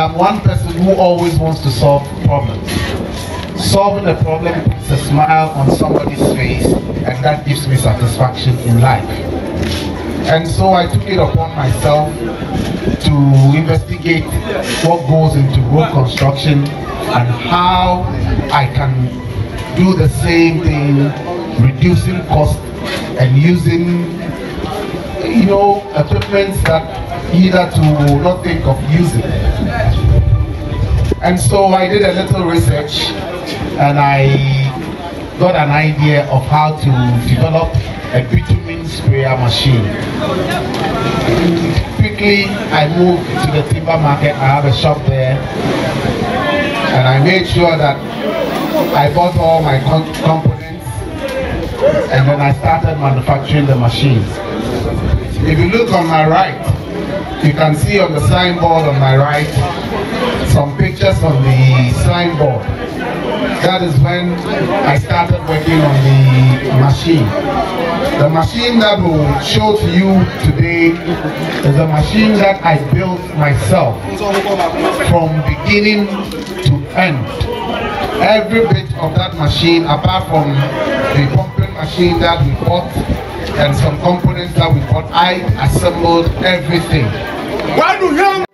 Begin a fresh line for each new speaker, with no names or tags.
I'm one person who always wants to solve problems. Solving a problem puts a smile on somebody's face, and that gives me satisfaction in life. And so I took it upon myself to investigate what goes into road construction and how I can do the same thing, reducing cost and using, equipment that hitherto will not think of using. And so I did a little research and I got an idea of how to develop a bitumen sprayer machine. Quickly, I moved to the timber market. I have a shop there, and I made sure that I bought all my components, and then I started manufacturing the machine. If you look on my right, you can see on the signboard on my right some pictures on the signboard. That is when I started working on the machine. The machine that will show to you today is a machine that I built myself from beginning to end. Every bit of that machine, apart from the pumping machine that we bought and some components that we bought, I assembled everything.